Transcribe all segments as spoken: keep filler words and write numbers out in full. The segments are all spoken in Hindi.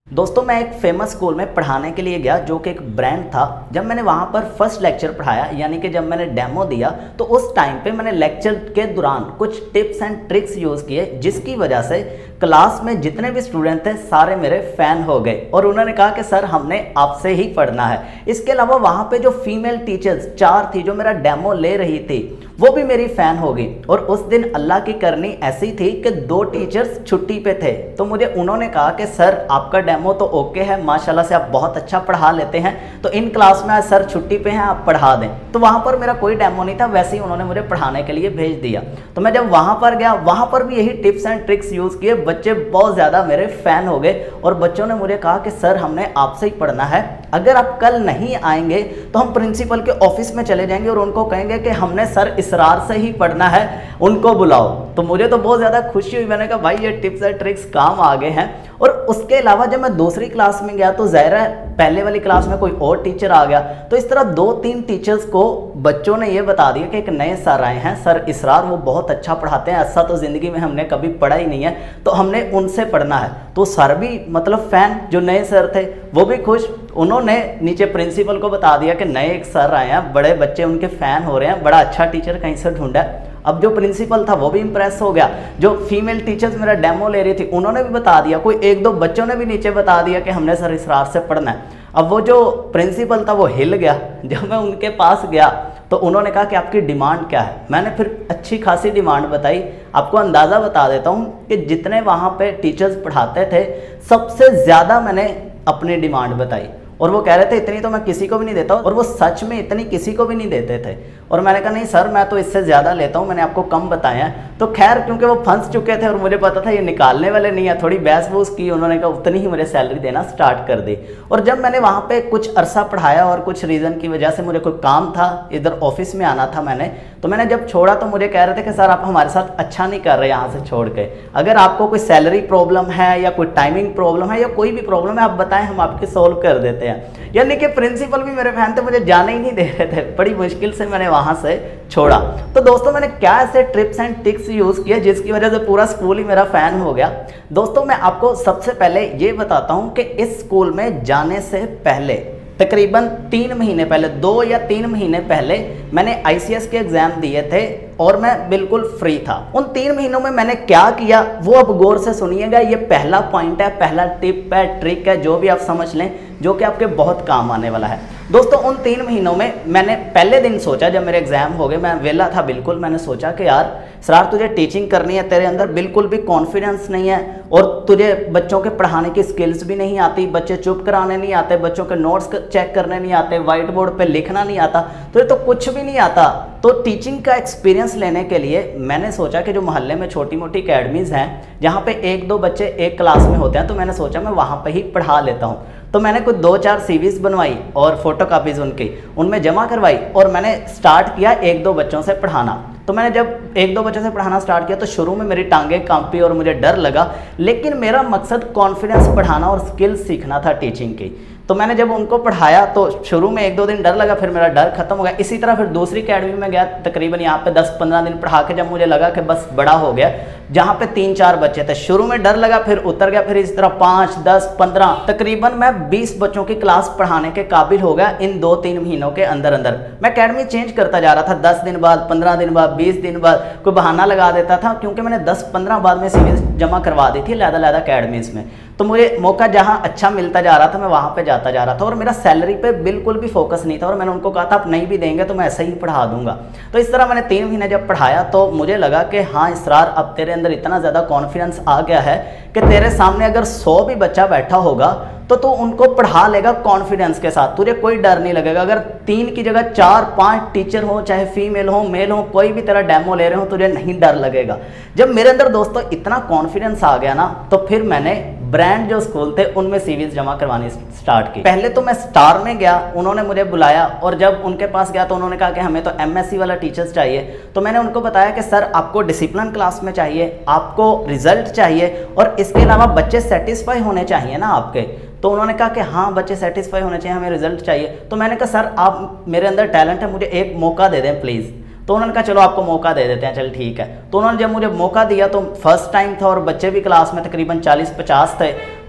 दोस्तों मैं एक फेमस स्कूल में पढ़ाने के लिए गया जो कि एक ब्रांड था। जब मैंने वहाँ पर फर्स्ट लेक्चर पढ़ाया यानी कि जब मैंने डेमो दिया तो उस टाइम पे मैंने लेक्चर के दौरान कुछ टिप्स एंड ट्रिक्स यूज़ किए जिसकी वजह से क्लास में जितने भी स्टूडेंट थे सारे मेरे फ़ैन हो गए और उन्होंने कहा कि सर हमने आपसे ही पढ़ना है। इसके अलावा वहाँ पे जो फीमेल टीचर्स चार थी जो मेरा डेमो ले रही थी वो भी मेरी फ़ैन हो गई। और उस दिन अल्लाह की करनी ऐसी थी कि दो टीचर्स छुट्टी पे थे तो मुझे उन्होंने कहा कि सर आपका डेमो तो ओके है, माशाल्लाह से आप बहुत अच्छा पढ़ा लेते हैं, तो इन क्लास में आज सर छुट्टी पे हैं आप पढ़ा दें। तो वहाँ पर मेरा कोई डेमो नहीं था, वैसे ही उन्होंने मुझे पढ़ाने के लिए भेज दिया। तो मैं जब वहाँ पर गया वहाँ पर भी यही टिप्स एंड ट्रिक्स यूज़ किए, बच्चे बहुत ज़्यादा मेरे फ़ैन हो गए और बच्चों ने मुझे कहा कि सर हमने आपसे ही पढ़ना है, अगर आप कल नहीं आएंगे तो हम प्रिंसिपल के ऑफिस में चले जाएंगे और उनको कहेंगे कि हमने सर इसरार से ही पढ़ना है, उनको बुलाओ। तो मुझे तो बहुत ज़्यादा खुशी हुई, मैंने कहा भाई ये टिप्स एंड ट्रिक्स काम आ गए हैं। और उसके अलावा जब मैं दूसरी क्लास में गया तो ज़ाहिर है पहले वाली क्लास में कोई और टीचर आ गया, तो इस तरह दो तीन टीचर्स को बच्चों ने ये बता दिया कि एक नए सर आए हैं, सर इसरार, वो बहुत अच्छा पढ़ाते हैं, ऐसा तो ज़िंदगी में हमने कभी पढ़ा ही नहीं है, तो हमने उनसे पढ़ना है। तो सर भी मतलब फ़ैन, जो नए सर थे वो भी खुश, उन्होंने नीचे प्रिंसिपल को बता दिया कि नए एक सर आए हैं, बड़े बच्चे उनके फ़ैन हो रहे हैं, बड़ा अच्छा टीचर कहीं से ढूंढा है। अब जो प्रिंसिपल था वो भी इम्प्रेस हो गया, जो फीमेल टीचर्स मेरा डेमो ले रही थी उन्होंने भी बता दिया, कोई एक दो बच्चों ने भी नीचे बता दिया कि हमने सर इसरार से पढ़ना है। अब वो जो प्रिंसिपल था वो हिल गया। जब मैं उनके पास गया तो उन्होंने कहा कि आपकी डिमांड क्या है। मैंने फिर अच्छी खासी डिमांड बताई। आपको अंदाज़ा बता देता हूँ कि जितने वहाँ पे टीचर्स पढ़ाते थे सबसे ज़्यादा मैंने अपनी डिमांड बताई और वो कह रहे थे इतनी तो मैं किसी को भी नहीं देता हूँ, और वो सच में इतनी किसी को भी नहीं देते थे। और मैंने कहा नहीं सर मैं तो इससे ज़्यादा लेता हूँ, मैंने आपको कम बताया है। तो खैर क्योंकि वो फंस चुके थे और मुझे पता था ये निकालने वाले नहीं है, थोड़ी बहस बूस की, उन्होंने कहा उतनी ही मुझे सैलरी देना स्टार्ट कर दी। और जब मैंने वहाँ पर कुछ अरसा पढ़ाया और कुछ रीज़न की वजह से मुझे कोई काम था, इधर ऑफिस में आना था मैंने, तो मैंने जब छोड़ा तो मुझे कह रहे थे कि सर आप हमारे साथ अच्छा नहीं कर रहे यहाँ से छोड़ के, अगर आपको कोई सैलरी प्रॉब्लम है या कोई टाइमिंग प्रॉब्लम है या कोई भी प्रॉब्लम है आप बताएं, हम आपकी सोल्व कर देते हैं। यानी कि प्रिंसिपल भी मेरे फैन थे, मुझे जाने ही नहीं दे रहे थे, बड़ी मुश्किल से मैंने वहाँ से छोड़ा। तो दोस्तों मैंने क्या ऐसे ट्रिप्स एंड टिक्स यूज़ किए जिसकी वजह से पूरा स्कूल ही मेरा फ़ैन हो गया। दोस्तों मैं आपको सबसे पहले ये बताता हूँ कि इस स्कूल में जाने से पहले तकरीबन तीन महीने पहले, दो या तीन महीने पहले मैंने आई सी एस के एग्ज़ाम दिए थे और मैं बिल्कुल फ्री था। उन तीन महीनों में मैंने क्या किया वो अब गौर से सुनिएगा, ये पहला पॉइंट है, पहला टिप है, ट्रिक है, जो भी आप समझ लें, जो कि आपके बहुत काम आने वाला है। दोस्तों उन तीन महीनों में मैंने पहले दिन सोचा, जब मेरे एग्ज़ाम हो गए मैं वेला था बिल्कुल, मैंने सोचा कि यार सरार तुझे टीचिंग करनी है, तेरे अंदर बिल्कुल भी कॉन्फिडेंस नहीं है और तुझे बच्चों के पढ़ाने की स्किल्स भी नहीं आती, बच्चे चुप कराने नहीं आते, बच्चों के नोट्स चेक करने नहीं आते, वाइट बोर्ड पे लिखना नहीं आता, तुझे तो कुछ भी नहीं आता। तो टीचिंग का एक्सपीरियंस लेने के लिए मैंने सोचा कि जो मोहल्ले में छोटी मोटी अकेडमीज़ हैं जहाँ पे एक दो बच्चे एक क्लास में होते हैं, तो मैंने सोचा मैं वहाँ पे ही पढ़ा लेता हूँ। तो मैंने कुछ दो चार सीवीज बनवाई और फोटो कापीज़ उनकी उनमें जमा करवाई और मैंने स्टार्ट किया एक दो बच्चों से पढ़ाना। तो मैंने जब एक दो बच्चों से पढ़ाना स्टार्ट किया तो शुरू में मेरी टांगें कांपी और मुझे डर लगा, लेकिन मेरा मकसद कॉन्फिडेंस बढ़ाना और स्किल्स सीखना था टीचिंग की। तो मैंने जब उनको पढ़ाया तो शुरू में एक दो दिन डर लगा, फिर मेरा डर खत्म हो गया। इसी तरह फिर दूसरी अकेडमी में गया, तकरीबन यहाँ पे दस पंद्रह दिन पढ़ा के जब मुझे लगा कि बस बड़ा हो गया, जहाँ पे तीन चार बच्चे थे, शुरू में डर लगा फिर उतर गया, फिर इस तरह पाँच दस पंद्रह तकरीबन मैं बीस बच्चों की क्लास पढ़ाने के काबिल हो गया इन दो तीन महीनों के अंदर अंदर। मैं अकेडमी चेंज करता जा रहा था, दस दिन बाद, पंद्रह दिन बाद, बीस दिन बाद, कोई बहाना लगा देता था, क्योंकि मैंने दस पंद्रह बाद में सीरीज जमा करवा दी थी लैदा लैदा अकेडमीज़ में। तो मुझे मौका जहाँ अच्छा मिलता जा रहा था मैं वहाँ पे जाता जा रहा था और मेरा सैलरी पे बिल्कुल भी फोकस नहीं था और मैंने उनको कहा था आप नहीं भी देंगे तो मैं ऐसे ही पढ़ा दूंगा। तो इस तरह मैंने तीन महीने जब पढ़ाया तो मुझे लगा कि हाँ इसरार अब तेरे अंदर इतना ज़्यादा कॉन्फिडेंस आ गया है कि तेरे सामने अगर सौ भी बच्चा बैठा होगा तो तू उनको पढ़ा लेगा कॉन्फिडेंस के साथ, तुझे कोई डर नहीं लगेगा। अगर तीन की जगह चार पांच टीचर हो, चाहे फीमेल हो मेल हो, कोई भी तेरा डेमो ले रहे हो, तुझे नहीं डर लगेगा। जब मेरे अंदर दोस्तों इतना कॉन्फिडेंस आ गया ना तो फिर मैंने ब्रांड जो स्कूल थे उनमें सीवीज जमा करवानी स्टार्ट की। पहले तो मैं स्टार में गया, उन्होंने मुझे बुलाया और जब उनके पास गया तो उन्होंने कहा कि हमें तो एमएससी वाला टीचर्स चाहिए। तो मैंने उनको बताया कि सर आपको डिसिप्लिन क्लास में चाहिए, आपको रिजल्ट चाहिए और इसके अलावा बच्चे सेटिस्फाई होने चाहिए ना आपके। तो उन्होंने कहा कि हाँ बच्चे सेटिस्फाई होने चाहिए, हमें रिजल्ट चाहिए। तो मैंने कहा सर आप, मेरे अंदर टैलेंट है, मुझे एक मौका दे दें प्लीज़। तो उन्होंने कहा चलो आपको मौका दे देते हैं, चल ठीक है। तो उन्होंने जब मुझे मौका दिया तो फर्स्ट टाइम था और बच्चे भी क्लास में तकरीबन चालीस पचास थे,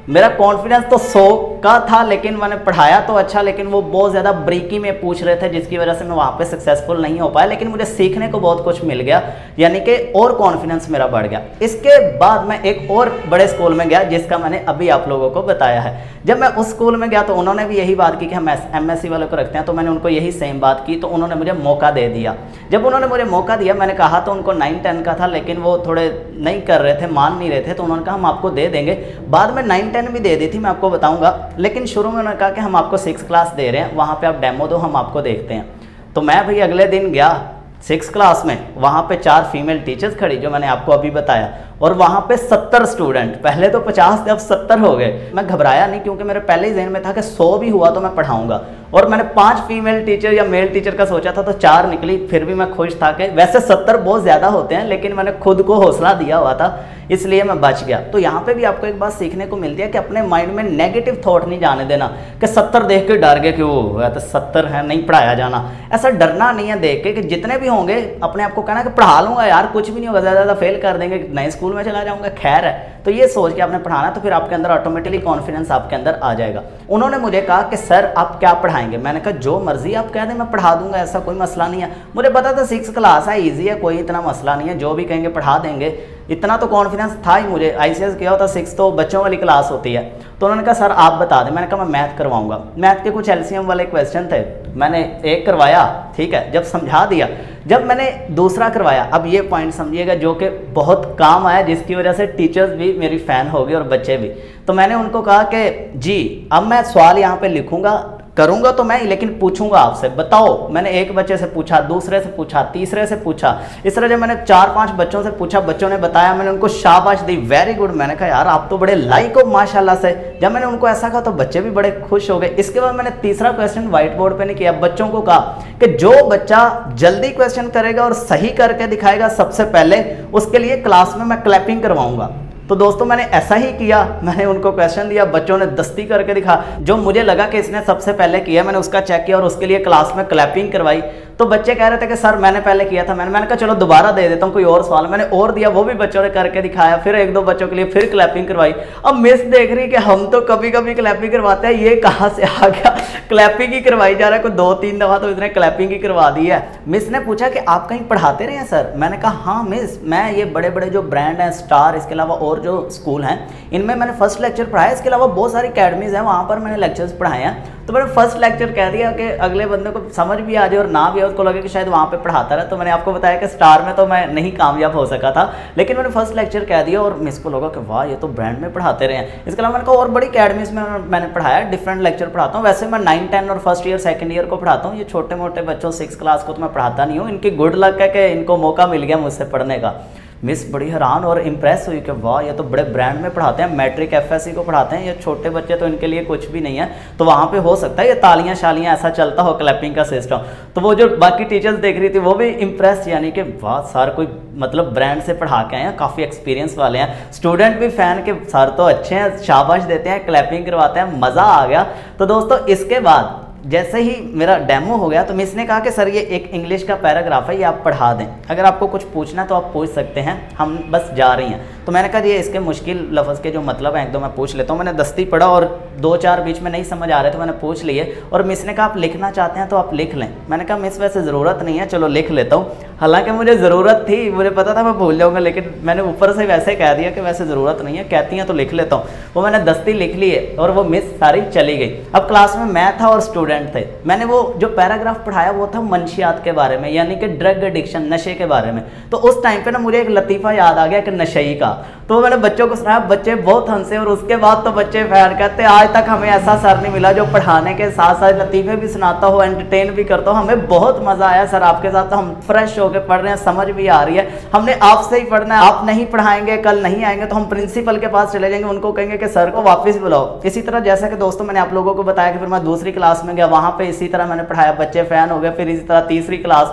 मेरा कॉन्फिडेंस तो सौ का था, लेकिन मैंने पढ़ाया तो अच्छा, लेकिन वो बहुत ज़्यादा ब्रीकी में पूछ रहे थे जिसकी वजह से मैं वहाँ पे सक्सेसफुल नहीं हो पाया। लेकिन मुझे सीखने को बहुत कुछ मिल गया, यानी कि और कॉन्फिडेंस मेरा बढ़ गया। इसके बाद मैं एक और बड़े स्कूल में गया जिसका मैंने अभी आप लोगों को बताया है। जब मैं उस स्कूल में गया तो उन्होंने भी यही बात की कि हम एम एस सी वालों को रखते हैं, तो मैंने उनको यही सेम बात की, तो उन्होंने मुझे मौका दे दिया। जब उन्होंने मुझे मौका दिया, मैंने कहा तो उनको नाइन टेन का था, लेकिन वो थोड़े नहीं कर रहे थे, मान नहीं रहे थे, तो उन्होंने कहा हम आपको दे देंगे। बाद में नाइन टेन भी दे दी थी, मैं आपको बताऊंगा, लेकिन शुरू में उन्होंने कहा कि हम आपको सिक्स क्लास दे रहे हैं, वहाँ पे आप डेमो दो, हम आपको देखते हैं। तो मैं भाई अगले दिन गया सिक्स क्लास में, वहाँ पे चार फीमेल टीचर्स खड़ी जो मैंने आपको अभी बताया, और वहाँ पे सत्तर स्टूडेंट, पहले तो पचास थे अब सत्तर हो गए। मैं घबराया नहीं क्योंकि मेरे पहले ही जहन में था कि सौ भी हुआ तो मैं पढ़ाऊंगा, और मैंने पांच फीमेल टीचर या मेल टीचर का सोचा था तो चार निकली, फिर भी मैं खुश था कि वैसे सत्तर बहुत ज़्यादा होते हैं, लेकिन मैंने खुद को हौसला दिया हुआ था, इसलिए मैं बच गया। तो यहाँ पे भी आपको एक बात सीखने को मिलती है कि अपने माइंड में नेगेटिव थॉट नहीं जाने देना कि सत्तर देख के डर गए कि वो तो सत्तर है नहीं पढ़ाया जाना, ऐसा डरना नहीं है देख के कि जितने भी होंगे अपने आप को कहना कि पढ़ा लूंगा यार, कुछ भी नहीं होगा, ज़्यादा ज़्यादा फेल कर देंगे, नए स्कूल में चला जाऊंगा, खैर है। तो ये सोच के आपने पढ़ाना, तो फिर आपके अंदर ऑटोमेटिकली कॉन्फिडेंस आपके अंदर आ जाएगा। उन्होंने मुझे कहा कि सर आप क्या पढ़ाएंगे, मैंने कहा जो मर्जी आप कह दें मैं पढ़ा दूंगा, ऐसा कोई मसला नहीं है। मुझे पता था सिक्स क्लास है, ईजी है, कोई इतना मसला नहीं है, जो भी कहेंगे पढ़ा देंगे, इतना तो कॉन्फिडेंस था ही मुझे। आई सी एस किया होता, सिक्स तो बच्चों वाली क्लास होती है। तो उन्होंने कहा सर आप बता दें, मैंने कहा मैं मैथ करवाऊंगा। मैथ के कुछ एल सी एम वाले क्वेश्चन थे, मैंने एक करवाया, ठीक है, जब समझा दिया, जब मैंने दूसरा करवाया, अब ये पॉइंट समझिएगा जो कि बहुत काम आया, जिसकी वजह से टीचर्स भी मेरी फ़ैन हो गई और बच्चे भी। तो मैंने उनको कहा कि जी अब मैं सवाल यहाँ पे लिखूंगा, करूंगा तो मैं, लेकिन पूछूंगा आपसे, बताओ। मैंने एक बच्चे से पूछा, दूसरे से पूछा, तीसरे से पूछा, इस तरह जब मैंने चार पांच बच्चों से पूछा, बच्चों ने बताया, मैंने उनको शाबाश दी, वेरी गुड। मैंने कहा यार आप तो बड़े लाइक हो माशाल्लाह से। जब मैंने उनको ऐसा कहा तो बच्चे भी बड़े खुश हो गए। इसके बाद मैंने तीसरा क्वेश्चन व्हाइट बोर्ड पे नहीं किया, बच्चों को कहा कि जो बच्चा जल्दी क्वेश्चन करेगा और सही करके दिखाएगा सबसे पहले, उसके लिए क्लास में मैं क्लैपिंग करवाऊंगा। तो दोस्तों मैंने ऐसा ही किया, मैंने उनको क्वेश्चन दिया, बच्चों ने दस्ती करके दिखा, जो मुझे लगा कि इसने सबसे पहले किया, मैंने उसका चेक किया और उसके लिए क्लास में क्लैपिंग करवाई। तो बच्चे कह रहे थे कि सर मैंने पहले किया था, मैंने मैंने कहा चलो दोबारा दे देता हूँ कोई और सवाल, मैंने और दिया, वो भी बच्चों ने करके दिखाया, फिर एक दो बच्चों के लिए फिर क्लैपिंग करवाई। अब मिस देख रही कि हम तो कभी कभी क्लैपिंग करवाते हैं, ये कहाँ से आ गया, क्लैपिंग ही करवाई जा रहा है, कोई दो तीन दफा तो इसने क्लैपिंग ही करवा दी है। मिस ने पूछा कि आप कहीं पढ़ाते रहे हैं सर, मैंने कहा हाँ मिस, मैं ये बड़े बड़े जो ब्रांड हैं, स्टार, इसके अलावा और जो स्कूल हैं, इनमें मैंने फर्स्ट लेक्चर पढ़ाया, इसके अलावा बहुत सारी अकेडमीज हैं, वहाँ पर मैंने लेक्चर्स पढ़ाए हैं। तो मैंने फर्स्ट लेक्चर कह दिया कि अगले बंदे को समझ भी आ जाए और ना भी आए, उसको लगे कि शायद वहाँ पे पढ़ाता रहा। तो मैंने आपको बताया कि स्टार में तो मैं नहीं कामयाब हो सका था, लेकिन मैंने फर्स्ट लेक्चर कह दिया और मिस को लगा कि वाह ये तो ब्रांड में पढ़ाते रहे हैं। इसके अलावा मैंने कहा और बड़ी अकेडमीज में मैंने पढ़ाया, डिफरेंट लेक्चर पढ़ाता हूँ। वैसे मैं नाइन टेन और फर्स्ट ईयर सेकंड ईयर को पढ़ाता हूँ, ये छोटे मोटे बच्चों सिक्स क्लास को तो मैं पढ़ाता नहीं हूँ। इनकी गुड लक है कि इनको मौका मिल गया मुझसे पढ़ने का। मिस बड़ी हैरान और इम्प्रेस हुई कि वाह ये तो बड़े ब्रांड में पढ़ाते हैं, मैट्रिक एफ एस सी को पढ़ाते हैं, ये छोटे बच्चे तो इनके लिए कुछ भी नहीं है। तो वहाँ पे हो सकता है ये तालियां शालियां ऐसा चलता हो, क्लैपिंग का सिस्टम। तो वो जो बाकी टीचर्स देख रही थी वो भी इम्प्रेस, यानी कि वाह सर कोई मतलब ब्रांड से पढ़ा के आए हैं, काफ़ी एक्सपीरियंस वाले हैं। स्टूडेंट भी फ़ैन के सर तो अच्छे हैं, शाबाश देते हैं, क्लैपिंग करवाते हैं, मज़ा आ गया। तो दोस्तों इसके बाद जैसे ही मेरा डेमो हो गया तो मिस ने कहा कि सर ये एक इंग्लिश का पैराग्राफ है, ये आप पढ़ा दें, अगर आपको कुछ पूछना तो आप पूछ सकते हैं, हम बस जा रही हैं। तो मैंने कहा ये इसके मुश्किल लफ्ज़ के जो मतलब हैं एक दो मैं पूछ लेता हूँ। मैंने दस्ती पढ़ा और दो चार बीच में नहीं समझ आ रहे थे, मैंने पूछ लिए। और मिस ने कहा आप लिखना चाहते हैं तो आप लिख लें। मैंने कहा मिस वैसे ज़रूरत नहीं है, चलो लिख लेता हूँ। हालांकि मुझे ज़रूरत थी, मुझे पता था मैं भूल जाऊँगा, लेकिन मैंने ऊपर से वैसे कह दिया कि वैसे ज़रूरत नहीं है, कहती हैं तो लिख लेता हूँ। वो मैंने दस्ती लिख ली है और वो मिस सारी चली गई। अब क्लास में मैं था और स्टूडेंट थे। मैंने वो जो पैराग्राफ पढ़ाया वो था मंशियात के बारे में, यानी कि ड्रग एडिक्शन, नशे के बारे में। तो उस टाइम पे ना मुझे एक लतीफ़ा याद आ गया कि नशई का, तो मैंने बच्चों को सुनाया, बच्चे बहुत हंसे। और उसके बाद तो बच्चे फैन कहते आज तक हमें ऐसा सर नहीं मिला जो पढ़ाने के साथ साथ लतीफ़े भी सुनाता हो, एंटरटेन भी करता हो। हमें बहुत मज़ा आया सर आपके साथ, तो हम फ्रेश होकर पढ़ रहे हैं, समझ भी आ रही है। हमने आपसे ही पढ़ना है, आप नहीं पढ़ाएंगे, कल नहीं आएंगे तो हम प्रिंसिपल के पास चले जाएंगे, उनको कहेंगे कि सर को वापस बुलाओ। इसी तरह जैसा कि दोस्तों मैंने आप लोगों को बताया कि फिर मैं दूसरी क्लास में गया, वहाँ पर इसी तरह मैंने पढ़ाया, बच्चे फ़ैन हो गए। फिर इसी तरह तीसरी क्लास में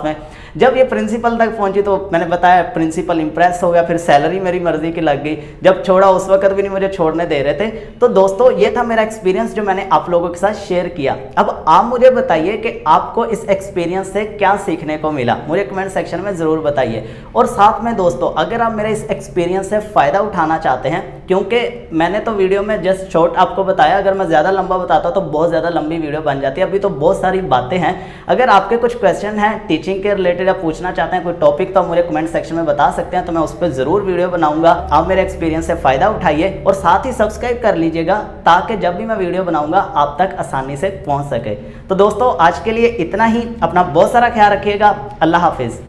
जब ये प्रिंसिपल तक पहुंची तो मैंने बताया प्रिंसिपल इंप्रेस हो गया, फिर सैलरी मेरी मर्जी की लग गई। जब छोड़ा उस वक्त भी नहीं मुझे छोड़ने दे रहे थे। तो दोस्तों ये था मेरा एक्सपीरियंस जो मैंने आप लोगों के साथ शेयर किया। अब आप मुझे बताइए कि आपको इस एक्सपीरियंस से क्या सीखने को मिला, मुझे कमेंट सेक्शन में ज़रूर बताइए। और साथ में दोस्तों अगर आप मेरे इस एक्सपीरियंस से फ़ायदा उठाना चाहते हैं, क्योंकि मैंने तो वीडियो में जस्ट शॉर्ट आपको बताया, अगर मैं ज़्यादा लंबा बताता तो बहुत ज़्यादा लंबी वीडियो बन जाती है। अभी तो बहुत सारी बातें हैं। अगर आपके कुछ क्वेश्चन हैं टीचिंग के रिलेटेड या पूछना चाहते हैं कोई टॉपिक, तो मुझे कमेंट सेक्शन में बता सकते हैं, तो मैं उस पर ज़रूर वीडियो बनाऊंगा। आप मेरे एक्सपीरियंस से फ़ायदा उठाइए और साथ ही सब्सक्राइब कर लीजिएगा ताकि जब भी मैं वीडियो बनाऊंगा आप तक आसानी से पहुंच सके। तो दोस्तों आज के लिए इतना ही। अपना बहुत सारा ख्याल रखिएगा। अल्लाह हाफिज़।